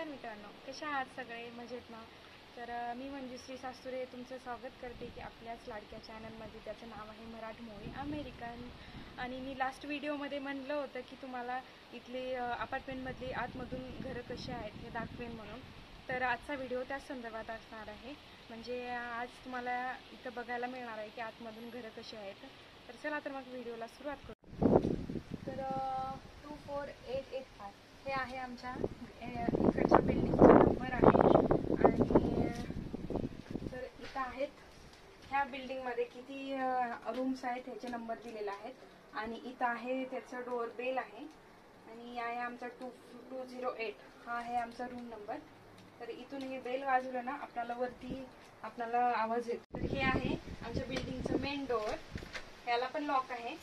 नमस्कार मित्रांनो, कशा आहात सगळे? मजेत ना? तर मी मंजुश्री सास्तुरे तुमचं स्वागत करते की आपल्याच लाडक्या चॅनलमध्ये. त्याचं नाव आहे मराठी मूवी अमेरिकन. आणि मी लास्ट व्हिडिओमध्ये म्हणलं होतं की तुम्हाला इथले अपार्टमेंटमधली आतमधून घरं कशी आहेत हे दाखवेन म्हणून. तर आजचा व्हिडिओ त्याच संदर्भात असणार आहे. म्हणजे आज तुम्हाला इथं बघायला मिळणार आहे की आतमधून घरं कशी आहेत. तर चला तर मग व्हिडिओला सुरुवात करू. तर 24885 हे आहे आमच्या इकडच्या बिल्डिंगचा नंबर आहे. आणि तर इथं आहेत ह्या बिल्डिंगमध्ये किती रूम्स आहेत ह्याचे नंबर दिलेले आहेत. आणि इथं आहे त्याचं डोअर बेल आहे. आणि आहे आमचा 208 हा आहे आमचा रूम नंबर. तर इथून हे बेल वाजवलं ना आपल्याला वरती आपल्याला आवाज येतो. तर हे आहे आमच्या बिल्डिंगचं मेन डोअर. ह्याला पण लॉक आहे.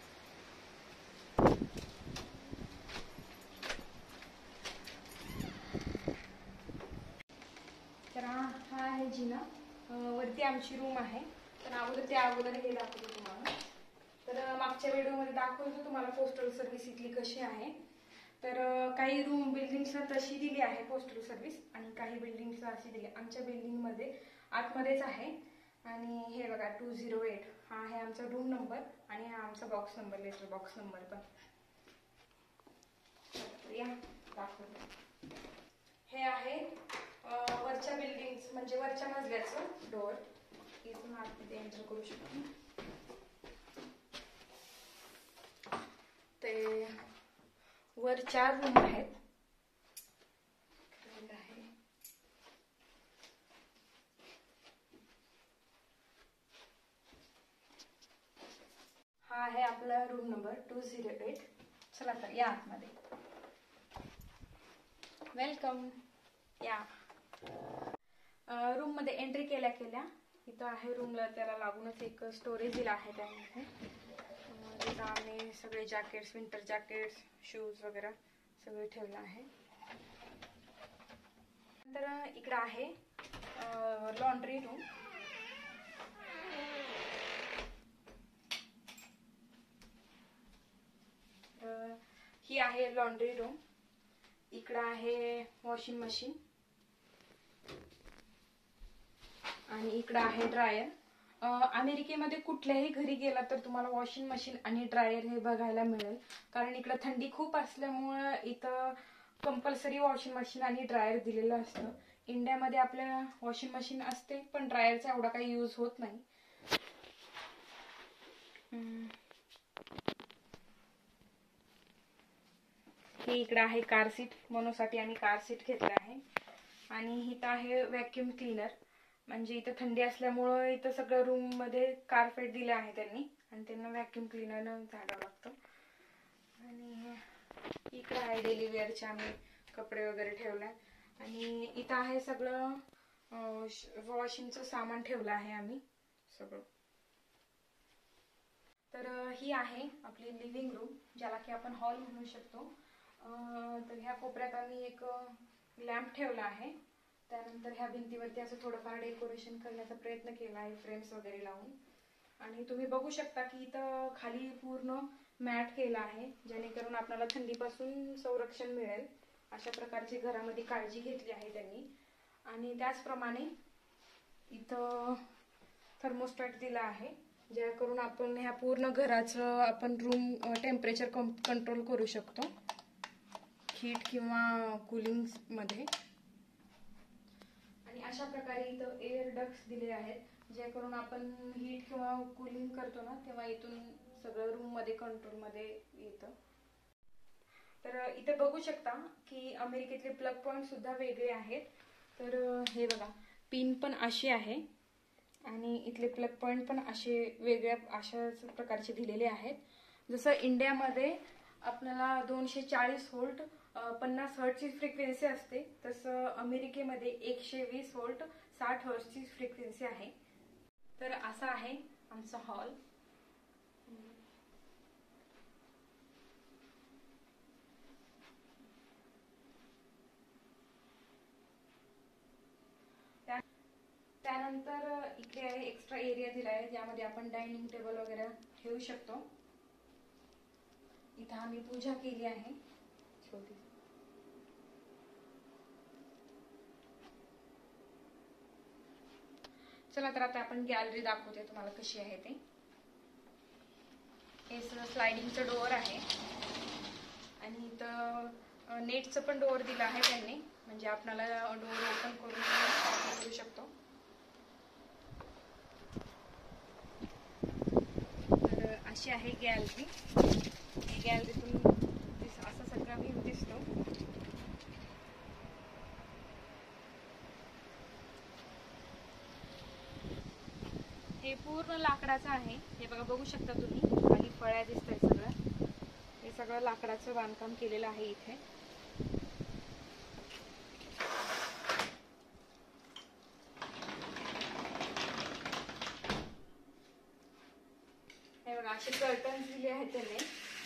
तर हा आहे जिना. वरती आमची रूम आहे. तर अगोदर हे दाखवतो तुम्हाला. तर मागच्या व्हिडिओमध्ये दाखवतो तुम्हाला पोस्टल सर्व्हिस इथली कशी आहे. तर काही रूम बिल्डिंग्सला तशी दिली आहे पोस्टल सर्व्हिस आणि काही बिल्डिंग्सला अशी दिली. आमच्या बिल्डिंगमध्ये आतमध्येच आहे. आणि हे बघा 208 हा आहे आमचा रूम नंबर आणि हा आमचा box number, letter box number पण. या दाखवतो. हे आहे वरच्या बिल्डिंग म्हणजे वरच्या मजल्याचं डोअर. इथून आतमध्ये एंटर करू शकतो. ते वर 4 रूम आहेत. हा आहे आपला रूम नंबर 208. चला तर या आतमध्ये. वेलकम. या रूम मध्ये एंट्री केल्या इथं आहे रूमला त्याला लागूनच एक स्टोरेज दिला आहे. त्यामध्ये तिथं आम्ही सगळे जॅकेट्स, विंटर जॅकेट्स, शूज वगैरे सगळे ठेवलं आहे. नंतर इकडं आहे लॉन्ड्री रूम. ही आहे लॉन्ड्री रूम. इकडं आहे वॉशिंग मशीन आणि इकडं आहे ड्रायर. अमेरिकेमध्ये कुठल्याही घरी गेला तर तुम्हाला वॉशिंग मशीन आणि ड्रायर हे बघायला मिळेल. कारण इकडं थंडी खूप असल्यामुळं इथं कंपल्सरी वॉशिंग मशीन आणि ड्रायर दिलेलं असतं. इंडियामध्ये आपल्या वॉशिंग मशीन असते पण ड्रायरचा एवढा काही यूज होत नाही. ही इकडं आहे कार सीट. मनोसाठी आम्ही कार सीट घेतला आहे. आणि इथं आहे व्हॅक्यूम क्लीनर. म्हणजे इथं थंडी असल्यामुळं इथं सगळं रूम मध्ये कार्पेट दिले आहे त्यांनी आणि त्यांना व्हॅक्यूम क्लीनरनं झाडावं लागतं. आणि इकडं आहे डेली वेअरचे आम्ही कपडे वगैरे ठेवले. आणि इथं आहे सगळं वॉशिंगचं सामान ठेवलं आहे आम्ही सगळं. तर ही आहे आपली लिव्हिंग रूम, ज्याला की आपण हॉल म्हणू शकतो. तर ह्या कोपऱ्यात आम्ही एक लॅम्प ठेवला आहे. त्यानंतर ह्या भिंतीवरती असं थोडंफार डेकोरेशन करण्याचा प्रयत्न केला आहे फ्रेम्स वगैरे लावून. आणि तुम्ही बघू शकता की इथं खाली पूर्ण मॅट केला आहे जेणेकरून आपल्याला थंडीपासून संरक्षण मिळेल. अशा प्रकारची घरामध्ये काळजी घेतली आहे त्यांनी. आणि त्याचप्रमाणे इथं थर्मोस्टॅट दिला आहे जेणेकरून आपण ह्या पूर्ण घराचं आपण रूम टेम्परेचर कंट्रोल करू शकतो हीट किंवा कूलिंग मध्ये. आणि अशा प्रकारे इथं एअर डक्ट्स दिले आहेत जेणेकरून आपण हीट किंवा कूलिंग करतो ना तेव्हा इथून सगळं रूम मध्ये कंट्रोल मध्ये येतं. तर इथे बघू शकता की अमेरिकेतले प्लग पॉइंट सुद्धा वेगळे आहेत. तर हे बघा पिन पण अशी आहे आणि इथले प्लग पॉइंट पण असे वेगळ्या अशाच प्रकारचे दिलेले आहेत. जसं इंडियामध्ये आपल्याला 240 व्होल्ट 50 हर्ट्जची फ्रिक्वेन्सी असते तसं अमेरिकेमध्ये 120 व्होल्ट 60 हर्ट्जची फ्रिक्वेन्सी आहे. तर असा आहे आमचा हॉल. त्यानंतर इकडे आहे एक्स्ट्रा एरिया दिला आहे ज्यामध्ये आपण डायनिंग टेबल वगैरे ठेवू शकतो. इथं आम्ही पूजा केली आहे छोटी. चला तर आता आपण गॅलरी दाखवते तुम्हाला कशी आहे ते. हे सगळं स्लायडिंगचं डोअर आहे आणि इथं नेटचं पण डोअर दिलं आहे त्यांनी, म्हणजे आपल्याला डोअर ओपन करू शकतो. तर अशी आहे गॅलरी. गॅलरीतून असा सगळा व्ह्यू दिसतो. हे पूर्ण लाकडाचं आहे. हे बघा, बघू शकता तुम्ही, खाली फळ्या दिसताय सगळं. हे सगळं लाकडाचं बांधकाम केलेलं आहे इथे. हे बघा, असे कर्टन्स दिले आहेत त्याने.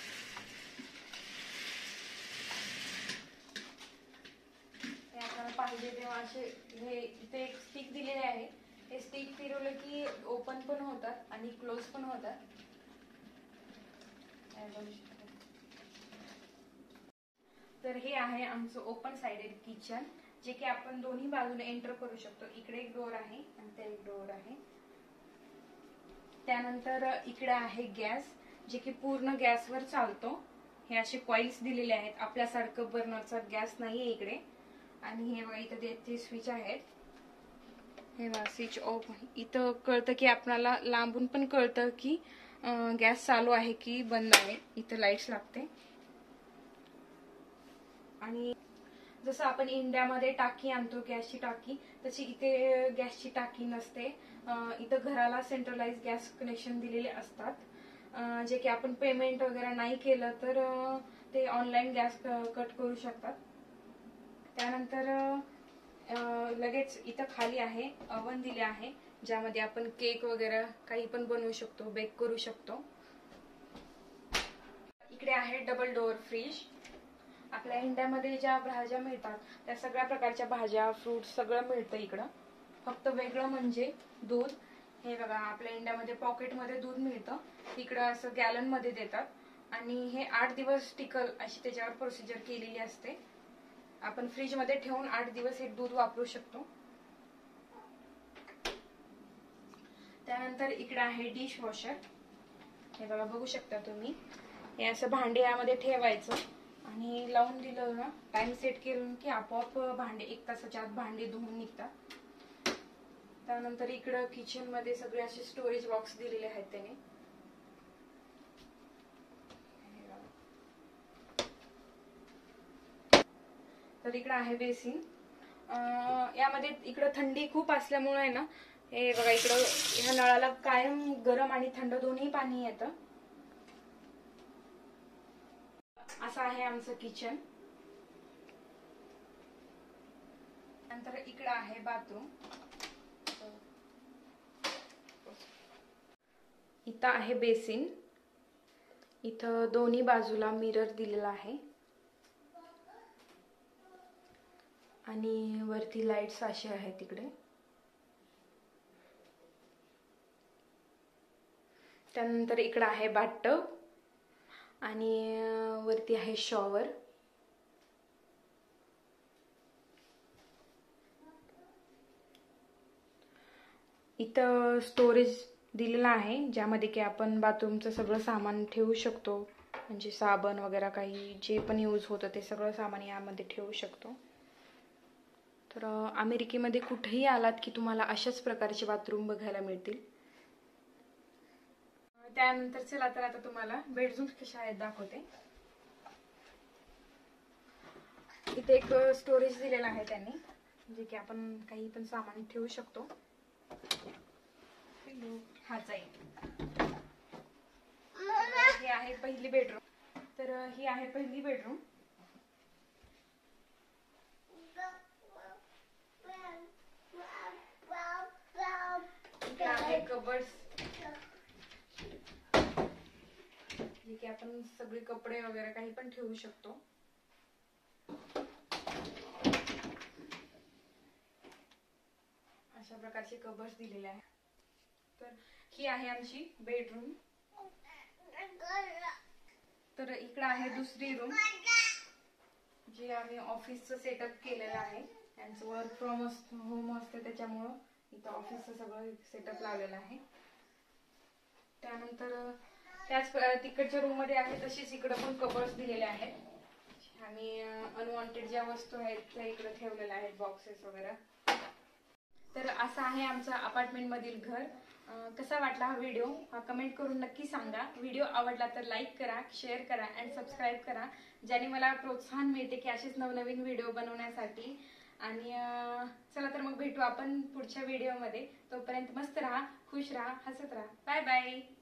हे आपल्याला पाहिजे तेव्हा असे, हे इथे एक स्टिक दिलेले आहे. हे स्टिक फिरवलं की ओपन पण होतात आणि क्लोज पण होतात. तर हे आहे आमचं ओपन साइडेड किचन, जे की आपण दोन्ही बाजूने एंटर करू शकतो. इकडे एक डोअर आहे आणि ते एक डोअर आहे. त्यानंतर इकडे आहे गॅस, जे की पूर्ण गॅसवर चालतो. हे असे कॉइल्स दिलेले आहेत. आपल्यासारखं बर्नरचा गॅस नाहीये इकडे. आणि हे बघा, इथं ते स्विच आहेत. हे बघा, स्विच ऑफ. इथं कळतं की आपल्याला लांबून पण कळतं की गॅस चालू आहे की बंद आहे. इथं लाईट्स लागते. आणि जसं आपण इंडियामध्ये टाकी आणतो, गॅसची टाकी, तशी इथे गॅसची टाकी नसते. इथं घराला सेंट्रलाइज गॅस कनेक्शन दिलेले असतात, जे की आपण पेमेंट वगैरे नाही केलं तर ते ऑनलाईन गॅस कट करू शकतात. त्यानंतर लगेच इथं खाली आहे ओव्हन दिले आहे, ज्यामध्ये आपण केक वगैरे काही पण बनवू शकतो, बेक करू शकतो. इकडे आहे डबल डोअर फ्रीज. आपल्या इंडियामध्ये ज्या भाज्या मिळतात त्या सगळ्या प्रकारच्या भाज्या, फ्रूट सगळं मिळतं इकडं. फक्त वेगळं म्हणजे दूध. हे बघा, आपल्या इंडियामध्ये पॉकेटमध्ये दूध मिळतं, तिकडं असं गॅलन मध्ये देतात. आणि हे 8 दिवस टिकल अशी त्याच्यावर प्रोसिजर केलेली असते. आपण फ्रीज मध्ये ठेवून 8 दिवस हे दूध वापरू शकतो. त्यानंतर इकडे आहे डिश वॉशर. हे बघा, बघू शकता तुम्ही. हे असं भांडे यामध्ये ठेवायचं आणि लावून दिलं ना, टाइम सेट केलं की आपोआप भांडे 1 तासाच्या आत भांडे धुवून निघतात. त्यानंतर इकडं किचन मध्ये सगळे असे स्टोरेज बॉक्स दिलेले आहेत त्याने. तर इकडे आहे बेसिन. यामध्ये इकडं थंडी खूप असल्यामुळे आहे ना, हे बघा, इकडं ह्या नळाला कायम गरम आणि थंड दोन्ही पाणी येतं. असं आहे आमचं किचन. नंतर इकडे आहे बाथरूम. इथं आहे बेसिन. इथं दोन्ही बाजूला मिरर दिलेला आहे आणि वरती लाईट्स असे आहेत तिकडे. त्यानंतर इकडे आहे बाथटब आणि वरती आहे शॉवर. इथं स्टोरेज दिलेला आहे, ज्यामध्ये की आपण बाथरूमचं सगळं सामान ठेवू शकतो, म्हणजे साबण वगैरे काही जे पण यूज होतं ते सगळं सामान यामध्ये ठेवू शकतो. तर अमेरिकेमध्ये कुठेही आलात की तुम्हाला अशाच प्रकारचे बाथरूम बघायला मिळतील. त्यानंतर चला तर आता तुम्हाला बेडरूम कशा आहेत दाखवते. इथे एक स्टोरेज दिलेला आहे त्यांनी, जे की आपण काही पण सामान ठेवू शकतो. हाच आहे. हे आहे पहिली बेडरूम. तर ही आहे पहिली बेडरूम. इथे आहे कबर्ड्स, जे की आपण सगळे कपडे वगैरे काही पण ठेवू शकतो. अशा प्रकारचे कबर्ड्स दिलेले आहे. तर ही आहे आमची बेडरूम. तर इकडे आहे दुसरी रूम, जे आम्ही ऑफिसचं सेटअप केलेलं आहे. त्यांचं वर्क फ्रॉम होम असतं, त्याच्यामुळं इथं ऑफिसचं सगळं सेटअप लावलेलं आहे. त्यानंतर त्याच तिकडच्या रूम मध्ये आहे तशीच इकडं पण कबर्ड्स दिलेले आहेत आणि अनवॉन्टेड ज्या वस्तू आहेत त्या इकडे ठेवलेल्या आहेत, बॉक्सेस वगैरे. तर असं आहे आमचं अपार्टमेंट मधील घर. कसा वाटला हा व्हिडिओ हा कमेंट करून नक्की सांगा. व्हिडिओ आवडला तर लाईक करा, शेअर करा आणि सबस्क्राईब करा, ज्याने मला प्रोत्साहन मिळते की असेच नवनवीन व्हिडिओ बनवण्यासाठी. आणि चला तर मग भेटू आपण पुढच्या व्हिडिओमध्ये. तोपर्यंत मस्त राहा, खुश राहा, हसत राहा. Bye bye.